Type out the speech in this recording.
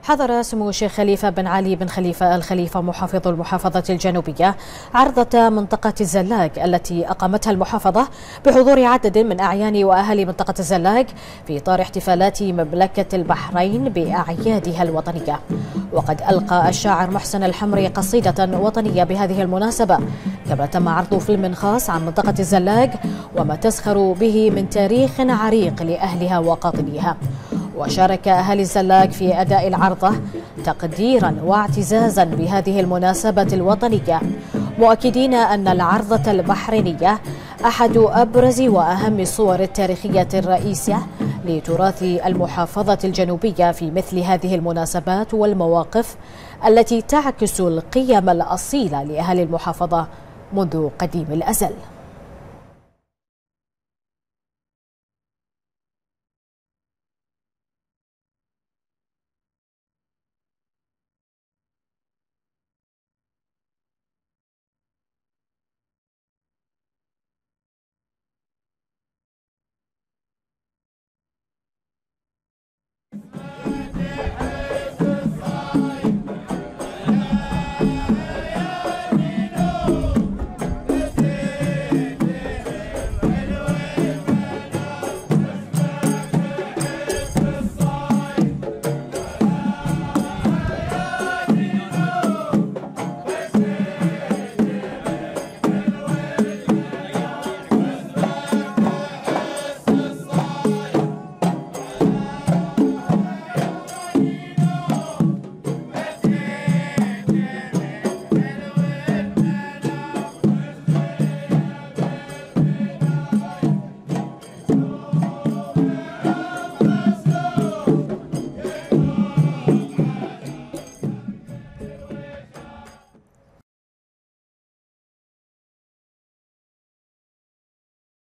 حضر سمو الشيخ خليفة بن علي بن خليفة الخليفة محافظ المحافظة الجنوبية عرضة منطقة الزلاق التي أقامتها المحافظة بحضور عدد من أعيان وأهالي منطقة الزلاق في إطار احتفالات مملكة البحرين بأعيادها الوطنية. وقد ألقى الشاعر محسن الحمري قصيدة وطنية بهذه المناسبة، كما تم عرض فيلم خاص عن منطقة الزلاق وما تزخر به من تاريخ عريق لأهلها وقاطنيها. وشارك أهالي الزلاق في أداء العرضة تقديرا واعتزازا بهذه المناسبة الوطنية، مؤكدين أن العرضة البحرينية أحد أبرز وأهم الصور التاريخية الرئيسية لتراث المحافظة الجنوبية في مثل هذه المناسبات والمواقف التي تعكس القيم الأصيلة لأهالي المحافظة منذ قديم الأزل.